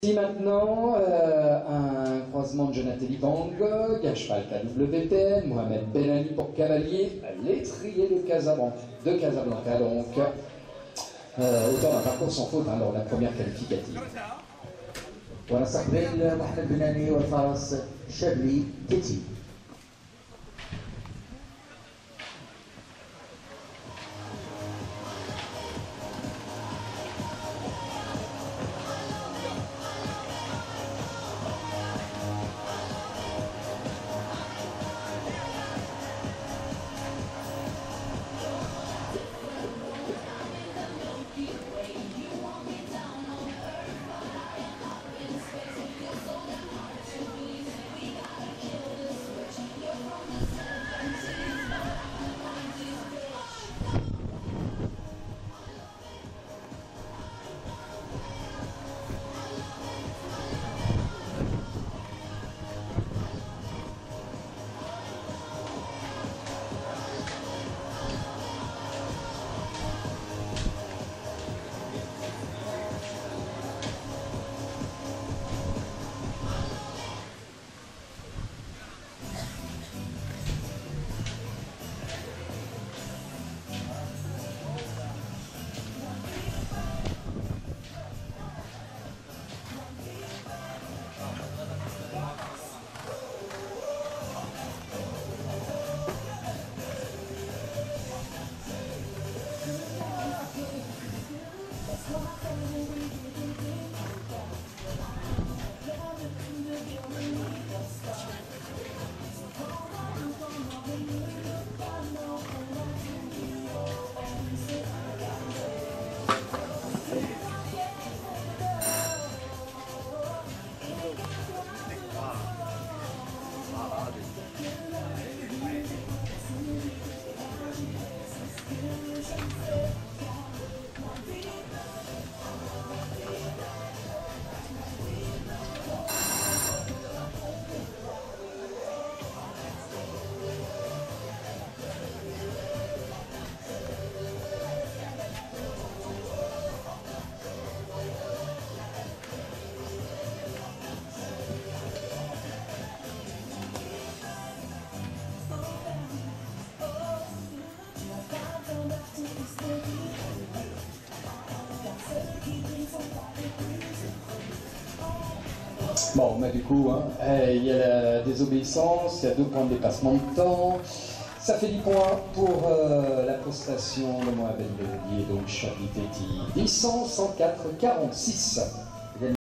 Ici maintenant, un croisement de Jonathan Van Gogh, un cheval KWPN, Mohamed Ben Ali pour cavalier, l'étrier de Casablanca donc. Autant d'un parcours sans faute lors de la première qualificative. ونستقبل محمد بن علي والفارس شابلي تيتي. Bon, mais du coup, il y a la désobéissance, il y a 2 points de dépassement de temps. Ça fait 10 points pour la prestation de Mohamed Ben Ali et donc Charlie Tetti. 10, 104, 46.